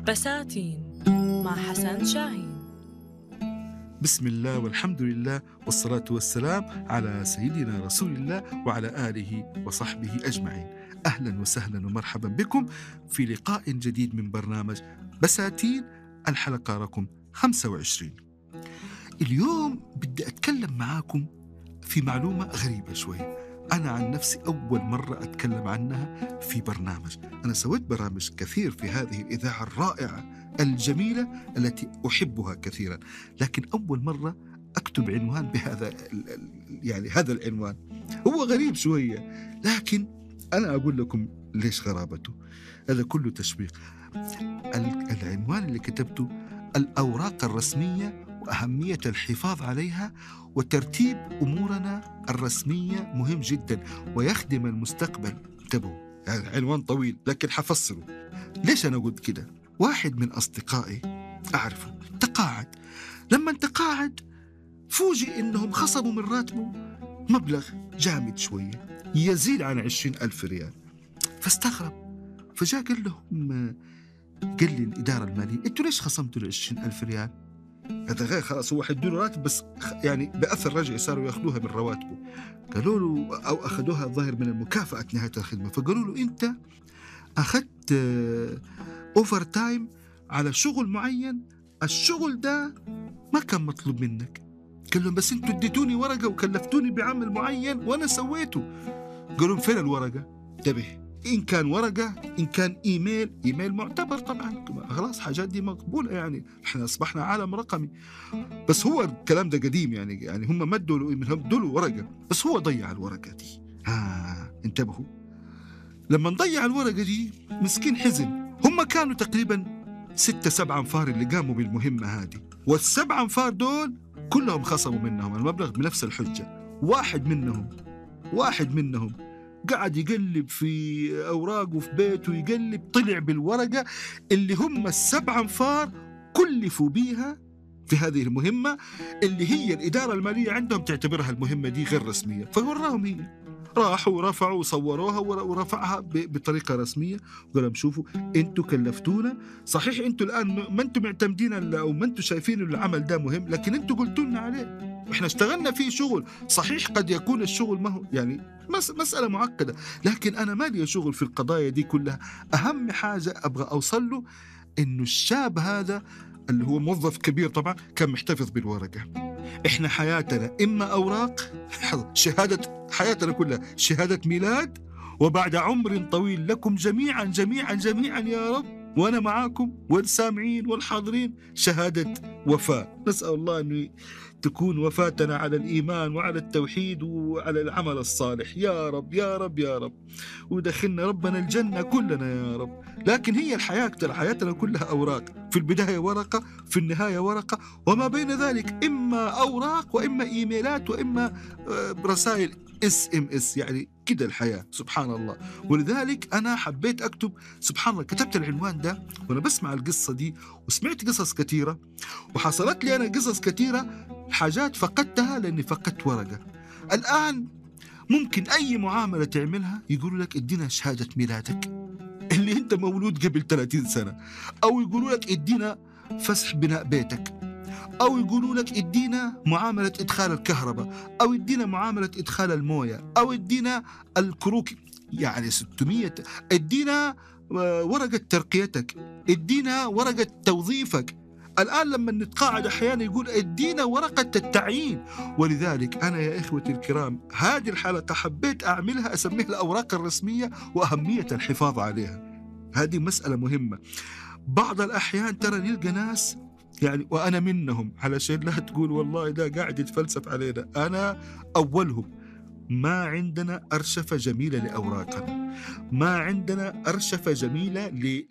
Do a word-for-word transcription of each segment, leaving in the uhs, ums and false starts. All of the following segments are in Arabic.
بساتين مع حسن شاهين. بسم الله والحمد لله والصلاة والسلام على سيدنا رسول الله وعلى آله وصحبه أجمعين. أهلا وسهلا ومرحبا بكم في لقاء جديد من برنامج بساتين، الحلقة رقم خمسة وعشرين. اليوم بدي أتكلم معاكم في معلومة غريبة شوي. أنا عن نفسي أول مرة أتكلم عنها في برنامج. أنا سويت برامج كثير في هذه الإذاعة الرائعة الجميلة التي أحبها كثيرا، لكن أول مرة أكتب عنوان بهذا يعني هذا العنوان. هو غريب شوية، لكن أنا أقول لكم ليش غرابته. هذا كله تشويق. العنوان اللي كتبته: الأوراق الرسمية وأهمية الحفاظ عليها وترتيب أمورنا الرسمية مهم جدا ويخدم المستقبل. انتبهوا، يعني عنوان طويل لكن حفصله. ليش أنا قلت كده؟ واحد من أصدقائي أعرفه تقاعد. لما تقاعد فوجئ إنهم خصموا من راتبه مبلغ جامد شوية يزيد عن عشرين ألف ريال، فاستغرب. فجاء قال لهم، قال لي الإدارة المالية: أنتوا ليش خصمتوا العشرين ألف ريال؟ هذا غير خلاص، هو حيدوا راتب بس يعني بأثر رجعي صاروا يأخذوها من رواتبه. قالوا له، أو أخذوها الظاهر من المكافأة نهاية الخدمة. فقالوا له: أنت أخذت أوفر تايم على شغل معين، الشغل ده ما كان مطلوب منك. قال لهم: بس أنتوا اديتوني ورقة وكلفتوني بعمل معين وأنا سويته. قالوا: فين الورقة؟ انتبه، إن كان ورقة إن كان إيميل إيميل معتبر طبعا، خلاص حاجات دي مقبولة، يعني إحنا أصبحنا عالم رقمي. بس هو الكلام ده قديم، يعني يعني هم مدوا له إيميل، مدوا له ورقة، بس هو ضيع الورقة دي. ها انتبهوا، لما نضيع الورقة دي مسكين حزن. هم كانوا تقريبا ستة سبعة أنفار اللي قاموا بالمهمة هذه، والسبعة أنفار دول كلهم خصموا منهم المبلغ بنفس الحجة. واحد منهم واحد منهم قاعد يقلب في أوراقه في بيته، يقلب طلع بالورقة اللي هم السبع أنفار كلفوا بيها في هذه المهمة، اللي هي الإدارة المالية عندهم تعتبرها المهمة دي غير رسمية. فوراهم هي، راحوا ورفعوا وصوروها ورفعها بطريقة رسمية، وقالوا: شوفوا انتوا كلفتونا، صحيح انتوا الآن ما انتوا معتمدين أو ما انتوا شايفين العمل ده مهم، لكن انتوا قلتوا لنا عليه، احنا اشتغلنا فيه شغل. صحيح قد يكون الشغل ما هو يعني مس مسألة معقدة، لكن أنا ما لي شغل في القضايا دي كلها. أهم حاجة أبغى أوصل له إنه الشاب هذا اللي هو موظف كبير طبعا كان محتفظ بالورقة. إحنا حياتنا إما أوراق، شهادة حياتنا كلها شهادة ميلاد، وبعد عمر طويل لكم جميعا جميعا جميعا يا رب، وأنا معاكم والسامعين والحاضرين، شهادة وفاة. نسأل الله أن تكون وفاتنا على الإيمان وعلى التوحيد وعلى العمل الصالح يا رب يا رب يا رب، ودخلنا ربنا الجنة كلنا يا رب. لكن هي الحياة ترى حياتنا كلها أوراق، في البداية ورقة، في النهاية ورقة، وما بين ذلك إما أوراق وإما إيميلات وإما رسائل اس ام اس، يعني كده الحياة سبحان الله. ولذلك أنا حبيت أكتب، سبحان الله، كتبت العنوان ده وأنا بسمع القصة دي، وسمعت قصص كثيرة، وحصلت لي أنا قصص كثيرة، حاجات فقدتها لأني فقدت ورقة. الآن ممكن أي معاملة تعملها يقولوا لك: ادينا شهادة ميلادك اللي أنت مولود قبل ثلاثين سنة، أو يقولوا لك: ادينا فسح بناء بيتك، أو يقولوا لك: ادينا معاملة إدخال الكهرباء، أو ادينا معاملة إدخال الموية، أو ادينا الكروك، يعني ستمية، ادينا ورقة ترقيتك، ادينا ورقة توظيفك. الآن لما نتقاعد أحيانا يقول: ادينا ورقة التعيين. ولذلك أنا يا إخوتي الكرام هذه الحلقة حبيت أعملها أسميها الأوراق الرسمية وأهمية الحفاظ عليها. هذه مسألة مهمة. بعض الأحيان ترى نلقى ناس يعني، وأنا منهم، علشان لا تقول والله ده قاعد يتفلسف علينا، أنا أولهم، ما عندنا أرشفة جميلة لأوراقنا، ما عندنا أرشفة جميلة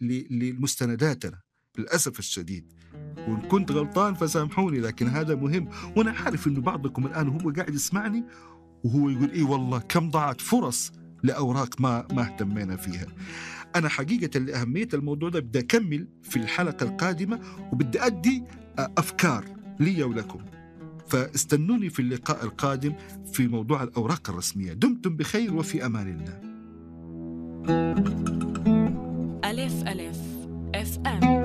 لمستنداتنا للأسف الشديد. وإن كنت غلطان فسامحوني، لكن هذا مهم. وأنا عارف إنه بعضكم الآن هو قاعد يسمعني وهو يقول: إيه والله كم ضاعت فرص لأوراق ما ما اهتمينا فيها. أنا حقيقة لأهمية الموضوع ده بدي أكمل في الحلقة القادمة، وبدي أدي أفكار لي ولكم، فاستنوني في اللقاء القادم في موضوع الأوراق الرسمية. دمتم بخير وفي أمان الله. ألف ألف اف ام